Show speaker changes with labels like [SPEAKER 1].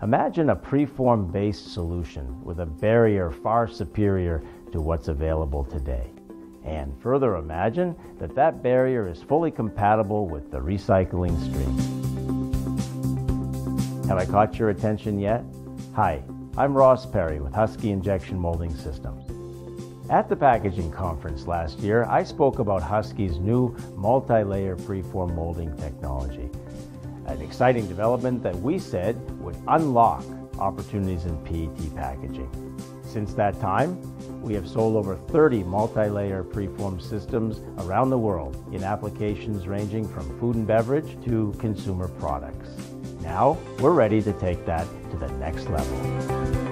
[SPEAKER 1] Imagine a preform-based solution with a barrier far superior to what's available today. And further imagine that that barrier is fully compatible with the recycling stream. Have I caught your attention yet? Hi, I'm Ross Perry with Husky Injection Molding Systems. At the packaging conference last year, I spoke about Husky's new multi-layer preform molding technology, an exciting development that we said would unlock opportunities in PET packaging. Since that time, we have sold over 30 multi-layer preform systems around the world in applications ranging from food and beverage to consumer products. Now, we're ready to take that to the next level.